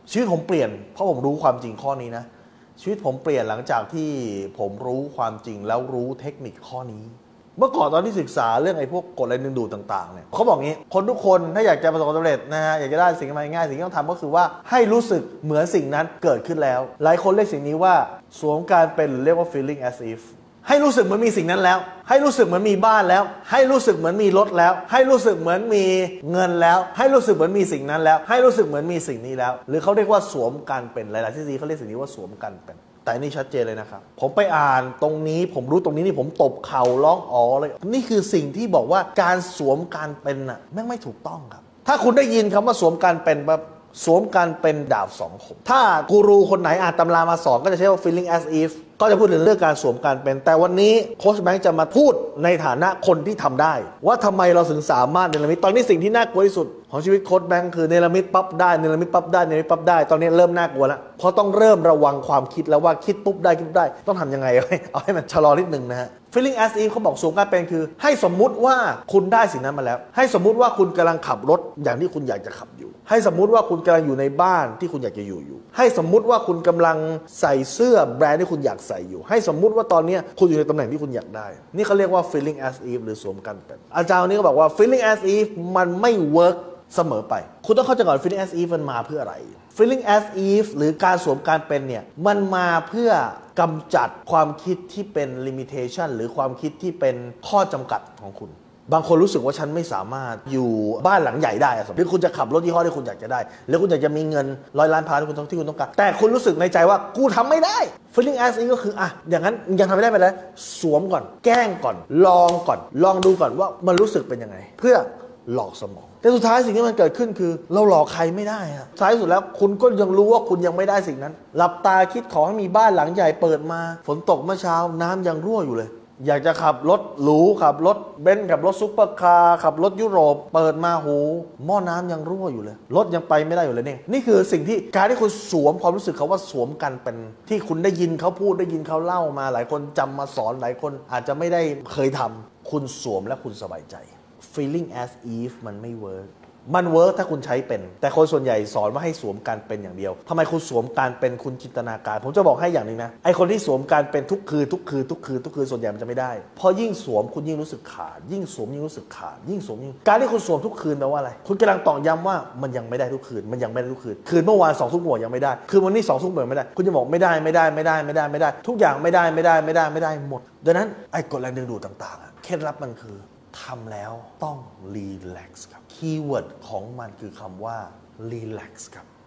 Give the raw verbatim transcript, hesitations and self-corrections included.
ชีวิตผมเปลี่ยนเพราะผมรู้ความจริงข้อนี้นะชีวิตผมเปลี่ยนหลังจากที่ผมรู้ความจริงแล้วรู้เทคนิคข้อนี้เมื่อก่อนตอนที่ศึกษาเรื่องไอ้พวกกฎแรงดึงดูดต่างๆเนี่ยเขาบอกงี้คนทุกคนถ้าอยากจะประสบความสำเร็จนะฮะอยากจะได้สิ่งที่ง่ายสิ่งที่ต้องทำก็คือว่าให้รู้สึกเหมือนสิ่งนั้นเกิดขึ้นแล้วหลายคนเรียกสิ่งนี้ว่าสวมการเป็นหรือเรียกว่า feeling as if ให้รู้สึกเหมือนมีสิ่งนั้นแล้วให้รู้สึกเหมือนมีบ้านแล้วให้รู้สึกเหมือนมีรถแล้วให้รู้สึกเหมือนมีเงินแล้วให้รู้สึกเหมือนมีสิ่งนั้นแล้วให้รู้สึกเหมือนมีสิ่งนี้แล้วหรือเขาเรียกว่าสวมการเป็นหลายๆทฤษฎีเขาเรียกสิ่งนี้ว่าสวมการเป็นแต่นี่ชัดเจนเลยนะครับผมไปอ่านตรงนี้ผมรู้ตรงนี้นี่ผมตบเข่าร้องอ๋อเลยนี่คือสิ่งที่บอกว่าการสวมการเป็นน่ะแม่งไม่ถูกต้องครับถ้าคุณได้ยินคำว่าสวมการเป็นแบบสวมการเป็นดาบสองคมถ้ากูรูคนไหนอ่านตำรามาสอนก็จะใช้ว่า feeling as if ก็จะพูดถึงเรื่องการสวมการเป็นแต่วันนี้โค้ชแบงค์จะมาพูดในฐานะคนที่ทำได้ว่าทำไมเราถึงสามารถเนรมิตตอนนี้สิ่งที่น่ากลัวที่สุดของชีวิตโค้ชแบงค์คือเนรมิตปั๊บได้เนรมิตปั๊บได้เนรมิตปั๊บได้ตอนนี้เริ่มน่ากลัวแล้วเพราะต้องเริ่มระวังความคิดแล้วว่าคิดปุ๊บได้คิดปุ๊บได้ต้องทำยังไงเอาให้มันชะลอนิดนึงนะฮะ feeling as if เขาบอกสวมการเป็นคือให้สมมุติว่าคุณได้สิ่งนั้นมาแล้วให้สมมุติว่าคุณกำลังขับรถอย่างที่คุณอยากจะขับอยู่ให้สมมุติว่าคุณกำลังอยู่ในบ้านที่คุณอยากจะอยู่อยู่ให้สมมุติว่าคุณกำลังใส่เสื้อแบรนด์ที่คุณอยากใส่อยู่ให้สมมุติว่าตอนนี้คุณอยู่ในตำแหน่งที่คุณอยากได้นี่เขาเรียกว่า feeling as if หรือสวมการเป็นอาจารย์นี้ก็บอกว่า feeling as if มันไม่ work เสมอไปคุณต้องเข้าใจก่อน feeling as if มันมาเพื่ออะไร feeling as if หรือการสวมการเป็นเนี่ยมันมาเพื่อกำจัดความคิดที่เป็น limitation หรือความคิดที่เป็นข้อจำกัดของคุณบางคนรู้สึกว่าฉันไม่สามารถอยู่บ้านหลังใหญ่ได้หรือคุณจะขับรถยี่ห้อที่คุณอยากจะได้หรือคุณอยากจะมีเงินร้อยล้านพันที่คุณต้องที่คุณต้องการแต่คุณรู้สึกในใจว่ากูทำไม่ได้ feeling as if ก็คืออ่ะอย่างนั้นยังทำไม่ได้ไปแล้วสวมก่อนแกล้งก่อนลองก่อนลองดูก่อนว่ามันรู้สึกเป็นยังไงเพื่อหลอกสมองแต่สุดท้ายสิ่งที่มันเกิดขึ้นคือเราหลอกใครไม่ได้ฮะท้ายสุดแล้วคุณก็ยังรู้ว่าคุณยังไม่ได้สิ่งนั้นหลับตาคิดขอให้มีบ้านหลังใหญ่เปิดมาฝนตกเมื่อเช้าน้ำยังรั่วอยู่เลยอยากจะขับรถหรูขับรถเบนซ์ขับรถซุปเปอร์คาร์ขับรถยุโรปเปิดมาหูหม้อน้ำยังรั่วอยู่เลยรถยังไปไม่ได้อยู่เลยเนี่ยนี่คือสิ่งที่การที่คุณสวมความรู้สึกเขาว่าสวมกันเป็นที่คุณได้ยินเขาพูดได้ยินเขาเล่ามาหลายคนจำมาสอนหลายคนอาจจะไม่ได้เคยทำคุณสวมและคุณสบายใจ feeling as if มันไม่เวิร์กมันเวิร์กถ้าคุณใช้เป็นแต่คนส่วนใหญ่สอนว่าให้สวมการเป็นอย่างเดียวทำไมคุณสวมการเป็นคุณจินตนาการผมจะบอกให้อย่างนึงนะไอคนที่สวมการเป็นทุกคืนทุกคืนทุกคืนทุกคืนส่วนใหญ่มันจะไม่ได้พอยิ่งสวมคุณยิ่งรู้สึกขาดยิ่งสวมยิ่งรู้สึกขาดยิ่งสวมยิ่งการที่คุณสวมทุกคืนแปลว่าอะไรคุณกำลังตอกย้ำว่ามันยังไม่ได้ทุกคืนมันยังไม่ได้ทุกคืนคืนเมื่อวานสองทุ่มหัวยังไม่ได้คืนวันนี้สองทุ่มหัวไม่ได้คุณจะบอกไม่ได้ไม่ได้ไม่ได้ไม่ได้ไม่ได้ทุกอย่างไม่ได้ไม่ได้ไม่ได้ไม่ได้หมดดังนั้นไอ้กฎแรงดึงดูดต่างๆเคล็ดลับมันคือทำแล้วต้องรีแลกซ์ครับคีย์เวิร์ดของมันคือคำว่า relax ครับ